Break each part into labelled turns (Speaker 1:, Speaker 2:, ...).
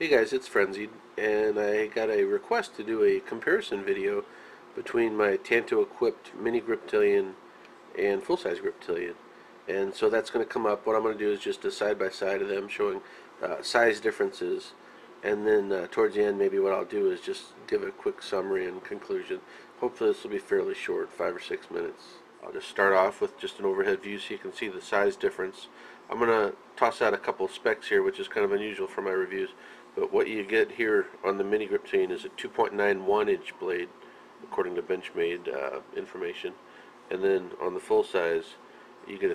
Speaker 1: Hey guys, it's Frenzied, and I got a request to do a comparison video between my Tanto equipped Mini Griptilian and Full-Size Griptilian. And so that's going to come up. What I'm going to do is just a side-by-side of them showing size differences, and then towards the end maybe what I'll do is just give a quick summary and conclusion. Hopefully this will be fairly short, 5 or 6 minutes. I'll just start off with just an overhead view so you can see the size difference. I'm going to toss out a couple of specs here, which is kind of unusual for my reviews. But what you get here on the Mini Griptilian is a 2.91 inch blade, according to Benchmade information. And then on the full size, you get a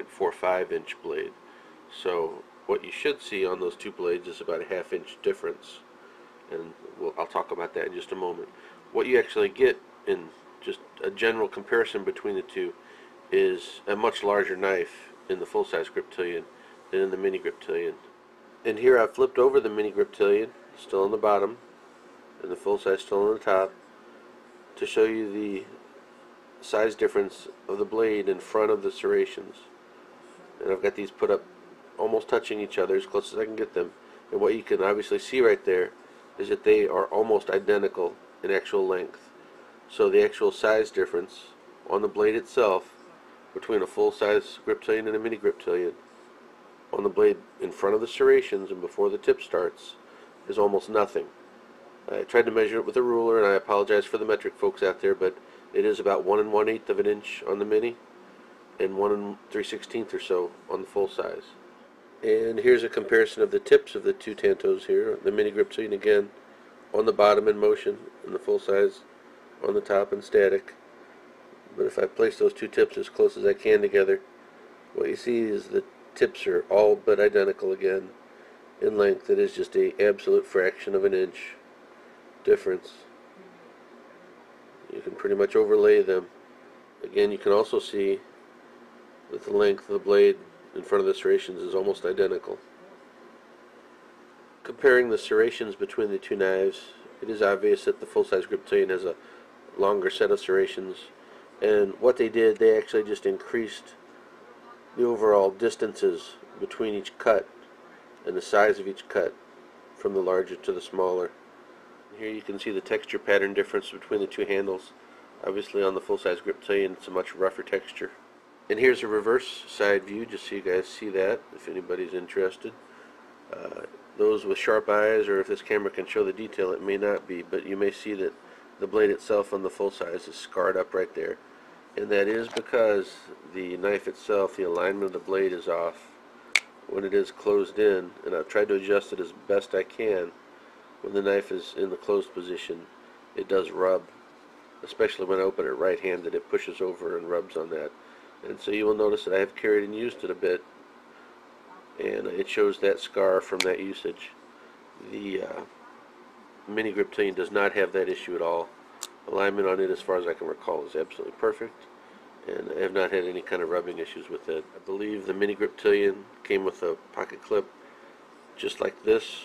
Speaker 1: 3.45 inch blade. So what you should see on those two blades is about a ½ inch difference. And I'll talk about that in just a moment. What you actually get in just a general comparison between the two is a much larger knife in the full-size Griptilian than in the Mini Griptilian. And here I've flipped over the Mini Griptilian, still on the bottom, and the full-size still on the top, to show you the size difference of the blade in front of the serrations. And I've got these put up almost touching each other as close as I can get them. And what you can obviously see right there is that they are almost identical in actual length. So the actual size difference on the blade itself between a full-size Griptilian and a Mini Griptilian on the blade in front of the serrations and before the tip starts is almost nothing. I tried to measure it with a ruler, and I apologize for the metric folks out there, but it is about 1 1/8 of an inch on the Mini and 1 3/16 or so on the full size. And here's a comparison of the tips of the two Tantos here. The Mini Griptilian again on the bottom in motion, and the full size on the top and static. But if I place those two tips as close as I can together, what you see is the tips are all but identical again in length. It is just a absolute fraction of an inch difference. You can pretty much overlay them. Again, you can also see that the length of the blade in front of the serrations is almost identical. Comparing the serrations between the two knives, it is obvious that the full-size Griptilian has a longer set of serrations, and what they did, they actually just increased the overall distances between each cut and the size of each cut from the larger to the smaller. Here you can see the texture pattern difference between the two handles. Obviously on the full-size Griptilian it's a much rougher texture. And here's a reverse side view just so you guys see that if anybody's interested. Those with sharp eyes, or if this camera can show the detail, it may not be, but you may see that the blade itself on the full size is scarred up right there. And that is because the knife itself, the alignment of the blade is off when it is closed in, and I've tried to adjust it as best I can. When the knife is in the closed position, it does rub, especially when I open it right-handed. It pushes over and rubs on that, and so you will notice that I have carried and used it a bit, and it shows that scar from that usage. The Mini Griptilian does not have that issue at all. Alignment on it, as far as I can recall, is absolutely perfect, and I have not had any kind of rubbing issues with it. I believe the Mini Griptilian came with a pocket clip just like this.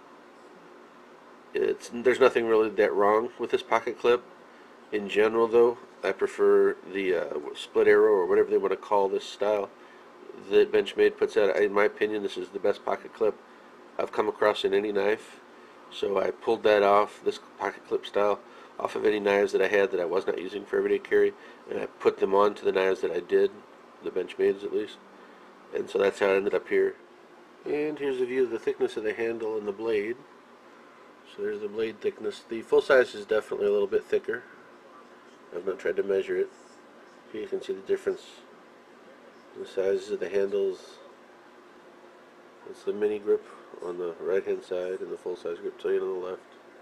Speaker 1: There's nothing really that wrong with this pocket clip. In general, though, I prefer the split arrow, or whatever they want to call this style that Benchmade puts out. In my opinion, this is the best pocket clip I've come across in any knife. So I pulled that off, this pocket clip style, off of any knives that I had that I was not using for everyday carry, and I put them onto the knives that I did, the Benchmades at least, and so that's how it ended up here. And here's a view of the thickness of the handle and the blade. So there's the blade thickness. The full size is definitely a little bit thicker. I've not tried to measure it. Here you can see the difference in the sizes of the handles. It's the Mini Grip on the right hand side and the full-size Griptilian on the left.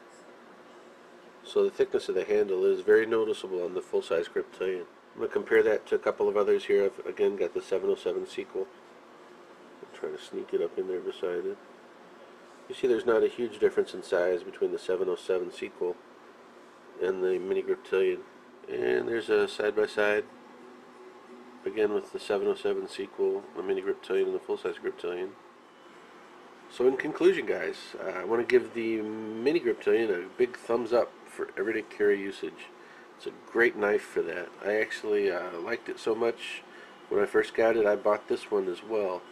Speaker 1: So the thickness of the handle is very noticeable on the full-size Griptilian. I'm going to compare that to a couple of others here. I've again got the 707 sequel. I'm trying to sneak it up in there beside it. You see there's not a huge difference in size between the 707 sequel and the Mini Griptilian. And there's a side-by-side again with the 707 sequel, the Mini Griptilian, and the full-size Griptilian. So in conclusion, guys, I want to give the Mini Griptilian a big thumbs up for everyday carry usage. It's a great knife for that. I actually liked it so much when I first got it, I bought this one as well.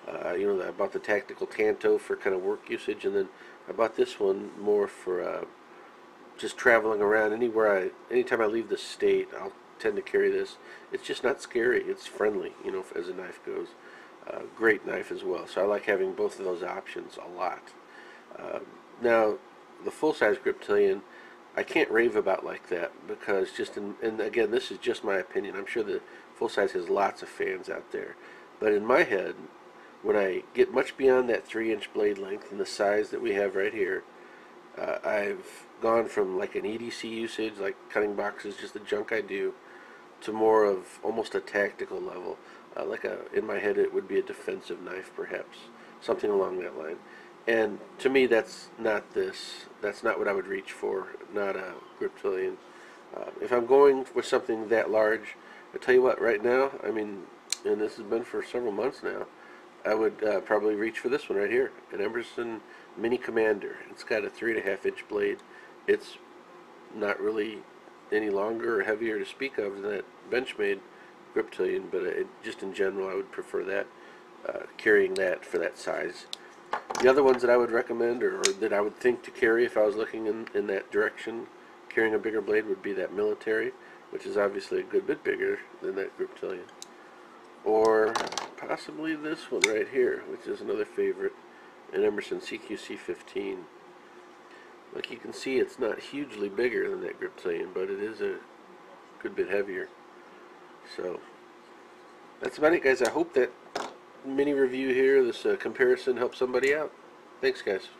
Speaker 1: You know, I bought the tactical Tanto for kind of work usage, and then I bought this one more for just traveling around. Anytime I leave the state, I'll tend to carry this. It's just not scary. It's friendly, you know, as a knife goes. Great knife as well. So I like having both of those options a lot. Now, the full-size Griptilian, I can't rave about like that because and again, this is just my opinion. I'm sure the full-size has lots of fans out there. But in my head, when I get much beyond that 3-inch blade length and the size that we have right here, I've gone from like an EDC usage, like cutting boxes, just the junk I do, to more of almost a tactical level. In my head, it would be a defensive knife, perhaps, something along that line. And to me, that's not this. That's not what I would reach for. Not a Griptilian. If I'm going with something that large, I tell you what, right now, I mean, and this has been for several months now, I would probably reach for this one right here, an Emerson Mini Commander. It's got a 3.5-inch blade. It's not really any longer or heavier to speak of than that Benchmade Griptilian, but just in general, I would prefer that, carrying that for that size. The other ones that I would recommend, or that I would think to carry if I was looking in that direction, carrying a bigger blade, would be that military, which is obviously a good bit bigger than that Griptilian. Or possibly this one right here, which is another favorite, an Emerson CQC15. Like you can see, it's not hugely bigger than that Griptilian, but it is a good bit heavier. So that's about it, guys. I hope that mini review here, this comparison, helps somebody out. Thanks, guys.